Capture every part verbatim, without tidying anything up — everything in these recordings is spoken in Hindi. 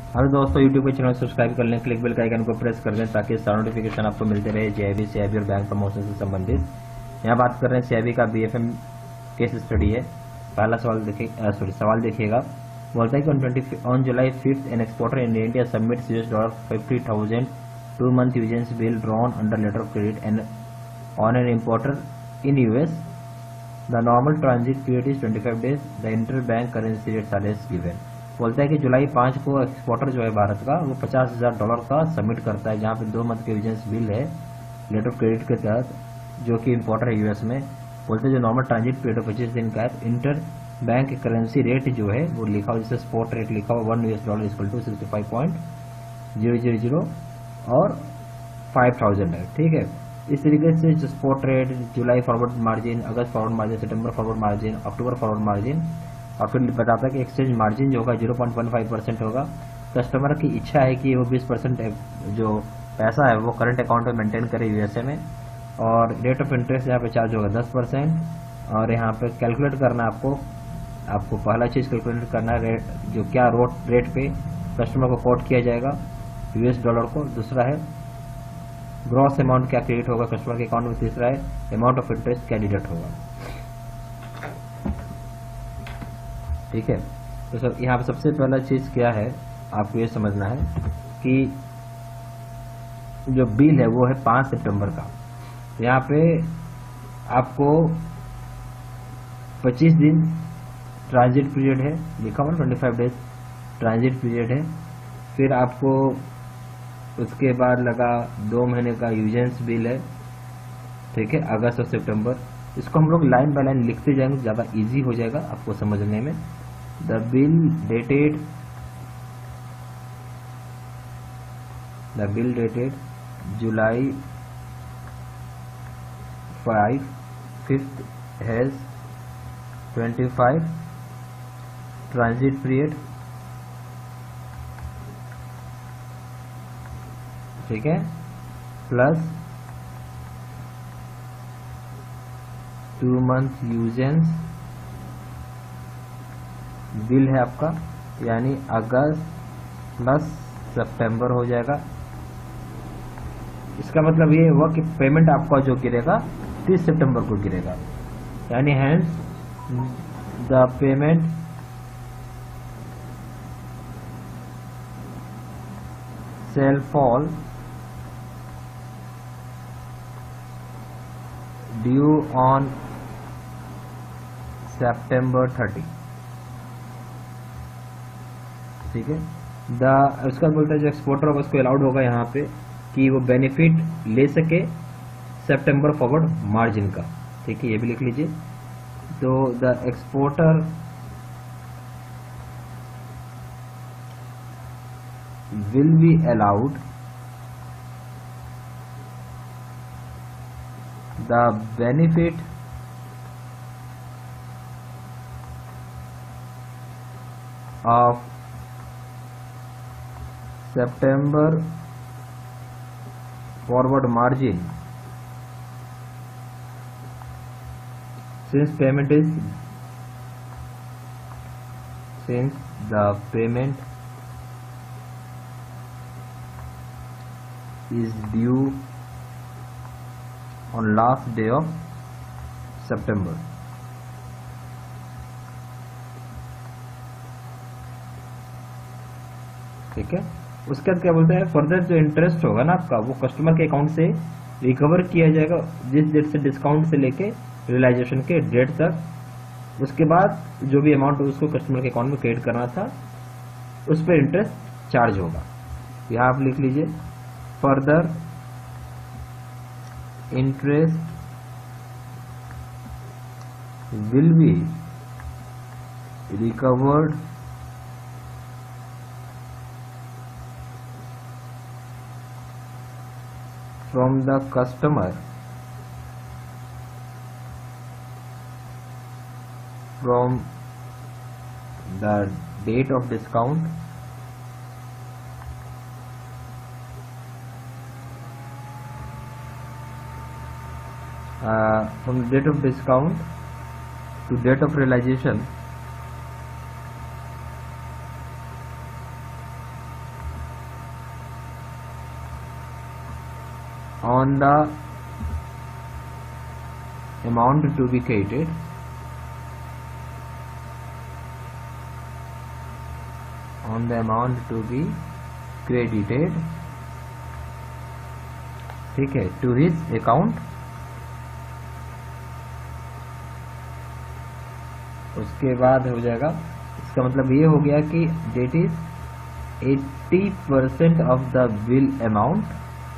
हेलो दोस्तों, यूट्यूब के चैनल सब्सक्राइब कर लें, क्लिक बेल का आइकन को प्रेस कर दें ताकि सारा नोटिफिकेशन आपको मिलते रहे जेआईबी सीआईबी और बैंक प्रमोशन से संबंधित। यहाँ बात कर रहे हैं सीआईबी का बीएफएम केस स्टडी है। पहला सवाल देखिए सॉरी सवाल देखिएगा। बोलता है कि on twenty on July fifth an exporter in India submits US dollar fifty thousand two month usance bill drawn under letter of credit and on an importer in US the normal transit period is twenty five days the inter bank currency rates are as given. बोलता है कि जुलाई पाँच को एक्सपोर्टर जो है भारत का वो पचास हजार डॉलर का सबमिट करता है, जहाँ पे दो मंथ के यूजेंस बिल है लेटर ऑफ क्रेडिट के तहत, जो कि इम्पोर्टर है यूएस में। बोलते हैं जो नॉर्मल ट्रांजिट पीरियड ऑफ पच्चीस दिन का है, इंटर बैंक करेंसी रेट जो है वो लिखा हुआ, जैसे स्पॉट रेट लिखा हुआ one US dollar equal to sixty five point zero zero zero और फाइव थाउजेंड है। ठीक है, इस तरीके से जो स्पॉट रेट, जुलाई फॉरवर्ड मार्जिन, अगस्त फॉरवर्ड मार्जिन, सितंबर फॉरवर्ड मार्जिन, अक्टूबर फॉरवर्ड मार्जिन, और फिर बताता है कि एक्सचेंज मार्जिन जो होगा zero point one five percent होगा। कस्टमर की इच्छा है कि वो बीस परसेंट जो पैसा है वो करंट अकाउंट में मेंटेन करे यूएसए में, और रेट ऑफ इंटरेस्ट यहाँ पे चार्ज होगा दस परसेंट। और यहाँ पे कैलकुलेट करना है आपको आपको पहला चीज कैलकुलेट करना है रेट, जो क्या रोट रेट पे कस्टमर को कोट किया जाएगा यूएस डॉलर को। दूसरा है ग्रॉस अमाउंट क्या क्रेडिट होगा कस्टमर के अकाउंट में। तीसरा है अमाउंट ऑफ इंटरेस्ट क्या डिडक्ट होगा। ठीक है, तो सब यहाँ पे सबसे पहला चीज क्या है आपको ये समझना है कि जो बिल है वो है पाँच सितंबर का। यहाँ पे आपको पच्चीस दिन ट्रांजिट पीरियड है लिखा हुआ, twenty five days transit period है। फिर आपको उसके बाद लगा दो महीने का यूजेंस बिल है। ठीक है, अगस्त और सितंबर। इसको हम लोग लाइन बाय लाइन लिखते जाएंगे, ज़्यादा इजी हो जाएगा आपको समझने में। The bill dated the bill dated July five fifth has twenty five transit period. ठीक है, plus two month usance bill है आपका, यानी अगस्त प्लस सितंबर हो जाएगा। इसका मतलब ये हुआ कि पेमेंट आपका जो गिरेगा तीस सितंबर को गिरेगा, यानी hence the payment shall fall due on सितंबर थर्टी। ठीक है, द उसका बोलता है जो एक्सपोर्टर होगा उसको अलाउड होगा यहाँ पे कि वो बेनिफिट ले सके सितंबर फॉरवर्ड मार्जिन का। ठीक है, ये भी लिख लीजिए। तो the exporter will be allowed the benefit of September forward margin since payment is since the payment is due on last day of September। ठीक है, उसके बाद क्या बोलते हैं, फर्दर जो इंटरेस्ट होगा ना आपका वो कस्टमर के अकाउंट से रिकवर किया जाएगा जिस डेट से डिस्काउंट से लेके रियलाइजेशन के डेट तक। उसके बाद जो भी अमाउंट उसको कस्टमर के अकाउंट में क्रेडिट करना था उस पर इंटरेस्ट चार्ज होगा। यहाँ आप लिख लीजिए, further interest will be recovered from the customer from the date of discount uh, from the date of discount to date of realization on the amount to be credited on the amount to be credited, ठीक है, to his account, उसके बाद हो जाएगा, इसका मतलब ये हो गया कि date is eighty percent of the bill amount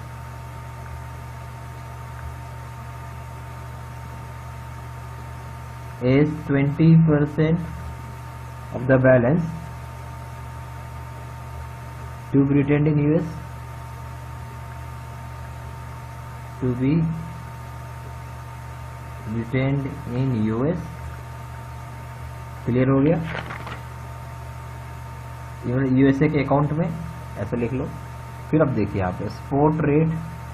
is twenty percent of the balance to be retained in U S to be retained in U S। Clear हो गया? यूएसए के अकाउंट में ऐसे लिख लो। फिर अब देखिए यहाँ पे स्पॉट रेट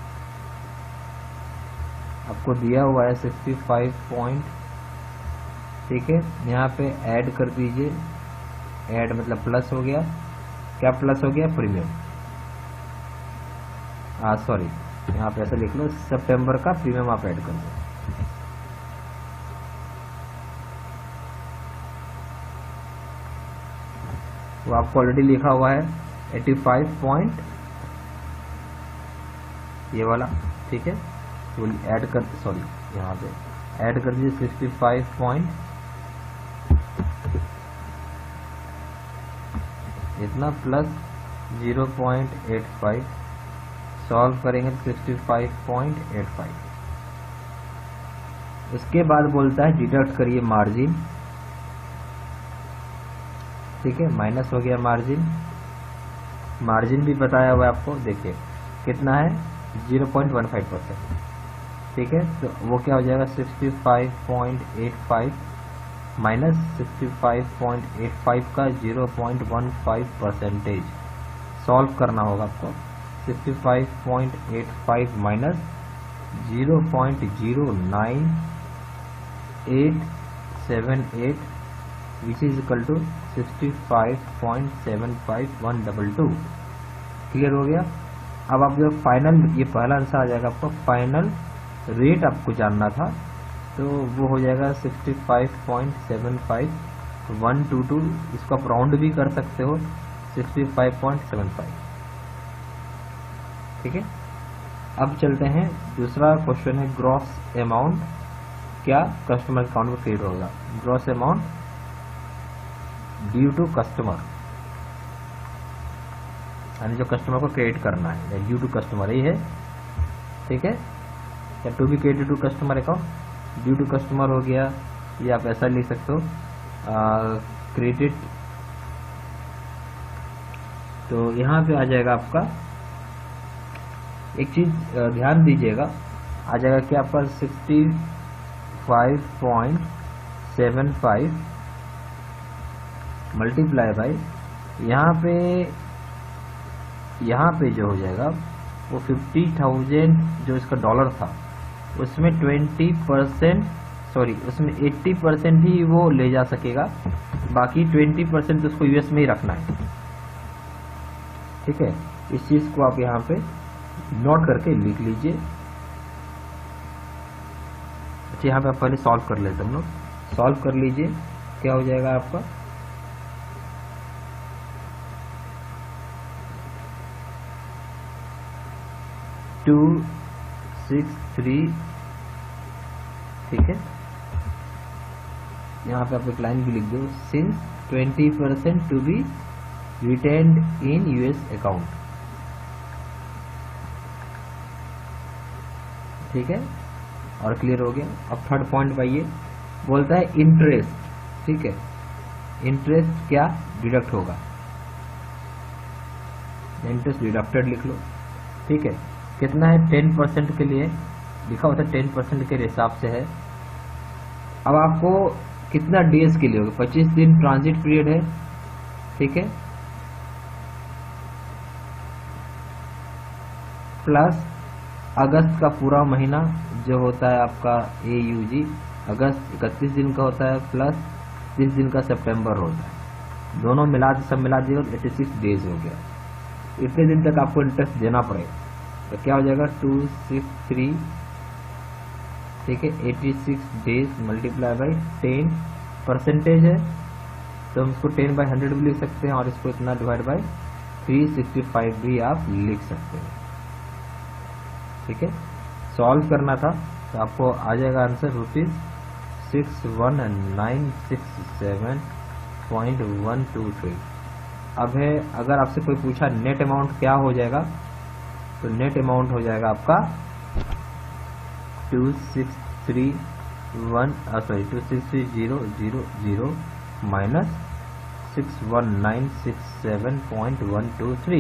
आपको दिया हुआ है सिक्सटी फाइव पॉइंट, ठीक है, यहाँ पे ऐड कर दीजिए, ऐड मतलब प्लस हो गया, क्या प्लस हो गया? प्रीमियम, हाँ सॉरी, यहाँ पे ऐसे लिख लो, सितंबर का प्रीमियम आप ऐड कर दो। वो आपको ऑलरेडी लिखा हुआ है एटी फाइव पॉइंट, ये वाला, ठीक है, वो ऐड कर, सॉरी यहाँ पे ऐड कर दीजिए सिक्सटी फाइव पॉइंट इतना plus zero point eight five, solve करेंगे तो sixty five point eight five. उसके बाद बोलता है डिडक्ट करिए मार्जिन, ठीक है, माइनस हो गया मार्जिन, मार्जिन भी बताया हुआ है आपको, देखिए कितना है zero point one five percent, ठीक है, तो वो क्या हो जाएगा sixty five point eight five minus sixty five point eight five का zero point one five percentage, solve करना होगा आपको। Sixty five point eight five minus zero point zero nine eight seven eight which is equal to sixty five point seven five one double two. Clear हो गया? अब आप जो फाइनल, ये पहला आंसर आ जाएगा आपको, फाइनल रेट आपको जानना था तो वो हो जाएगा sixty five point seven five one two two, इसको आप राउंड भी कर सकते हो sixty five point seven five, ठीक है। अब चलते हैं, दूसरा क्वेश्चन है ग्रॉस अमाउंट क्या कस्टमर अकाउंट में क्रेडिट होगा। Gross amount due to customer, यानी जो कस्टमर को क्रेडिट करना है, ड्यू टू कस्टमर ही है, ठीक है, या to be credit to customer account, due to customer हो गया, या आप ऐसा लिख सकते हो क्रेडिट। तो यहाँ पे आ जाएगा आपका, एक चीज ध्यान दीजिएगा, आ जाएगा कि आपका sixty five point seven five multiply by, यहाँ पे यहाँ पे जो हो जाएगा वो फिफ्टी थाउजेंड जो इसका डॉलर था उसमें ट्वेंटी परसेंट, सॉरी उसमें एट्टी परसेंट ही वो ले जा सकेगा, बाकी ट्वेंटी परसेंट उसको यूएस में ही रखना है, ठीक है। इस चीज को आप यहाँ पे नोट करके लिख लीजिए। अच्छा, यहाँ पे आप पहले सॉल्व कर लेते हम लोग, सॉल्व कर लीजिए, क्या हो जाएगा आपका टू सिक्स थ्री, ठीक है। यहाँ पे आप एक लाइन भी लिख दो, since twenty percent to be retained in US account, ठीक है, और क्लियर हो गया। अब थर्ड पॉइंट पाइए, बोलता है इंटरेस्ट, ठीक है, इंटरेस्ट क्या डिडक्ट होगा, इंटरेस्ट डिडक्टेड लिख लो, ठीक है। कितना है, टेन परसेंट के लिए लिखा होता है, टेन परसेंट के हिसाब से है। अब आपको कितना डेज के लिए होगा, पच्चीस दिन ट्रांजिट पीरियड है, ठीक है, प्लस अगस्त का पूरा महीना जो होता है आपका ए यू जी, अगस्त इकतीस दिन का होता है, प्लस तीस दिन का सितंबर होता है, दोनों मिला सब मिला दिए एटी सिक्स डेज हो गया। इतने दिन तक आपको इंटरेस्ट देना पड़ेगा, तो क्या हो जाएगा टू सिक्स थ्री, ठीक है, eighty six days multiply by ten percentage है, तो हम इसको टेन बाई हंड्रेड भी लिख सकते हैं और इसको इतना divide by three sixty five भी आप लिख सकते हैं। ठीक है, सॉल्व करना था तो आपको आ जाएगा answer rupees six one nine six seven point one two three. अब है, अगर आपसे कोई पूछा नेट अमाउंट क्या हो जाएगा, तो नेट अमाउंट हो जाएगा आपका two six three one sorry two six three zero zero zero minus six one nine six seven point one two three.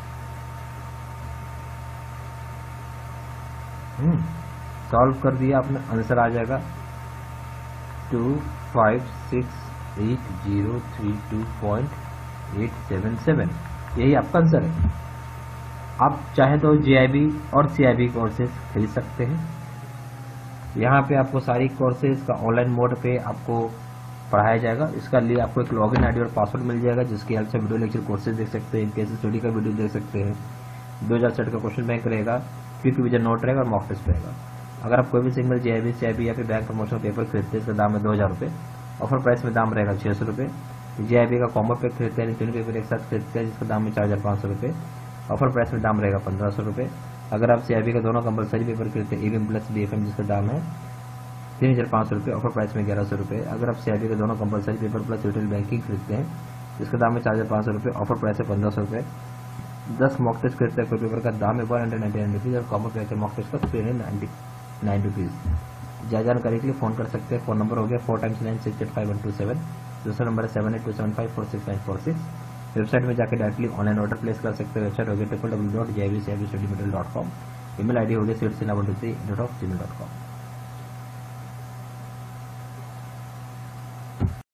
Hmm solve कर दिया आपने, आंसर आ जाएगा two five six eight zero three two point eight seven seven. यही आपका आंसर है। आप चाहे तो जेआईबी और सीआईबी कोर्सेज खरीद सकते हैं। यहाँ पे आपको सारी कोर्सेज का ऑनलाइन मोड पे आपको पढ़ाया जाएगा। इसका लिए आपको एक लॉगिन आईडी और पासवर्ड मिल जाएगा, जिसकी हेल्प से वीडियो लेक्चर कोर्सेज देख सकते हैं, केस स्टडी का वीडियो देख सकते हैं। दो हजार सेट का क्वेश्चन बैंक रहेगा, क्विक रिवीजन नोट रहेगा और मॉक टेस्ट रहेगा। अगर आप कोई भी सिंगल जेआईबी सीआईबी या फिर बैंक प्रमोशन पेपर खरीदते हैं, इसका दाम है दो हजार रुपये। ऑफर प्राइस में दाम रहेगा छह सौ रुपये। जेआईबी का कॉम्बो पैक खरीदते हैं, तीन पेपर एक साथ खरीदते हैं, जिसका दाम है चार हजार पाँच सौ रुपये। ऑफर प्राइस में दाम रहेगा पंद्रह सौ रुपये। अगर आप सीआईबी का दोनों कंपलसरी पेपर खरीदते हैं, ईवीएम प्लस डीएफएम, जिसका दाम है तीन हजार पाँच सौ रुपये, ऑफर प्राइस में ग्यारह सौ रुपये। अगर आप सीआईबी के दोनों compulsory paper plus retail banking खरीदते हैं, जिसका दाम है चार हजार पाँच सौ रुपये, ऑफर प्राइस है पंद्रह सौ रुपये। दस मॉक टेस्ट खरीदते हैं, कोई पेपर का दाम है one hundred ninety nine rupees और कॉम्बो पैक है मॉक टेस्ट का three hundred ninety nine rupees. ज्यादा जानकारी के लिए फोन कर सकते हैं। फोन नंबर हो गया four times nine six eight five one two seven. दूसरा नंबर है seven eight two seven five four six nine four six. Website में जाकर डायरेक्टली ऑनलाइन ऑर्डर प्लेस कर सकते हैं। वेबसाइट हो गया triple W dot J I B C I B study material dot com. Email ID हो गया seat C one two three dot of gmail dot com.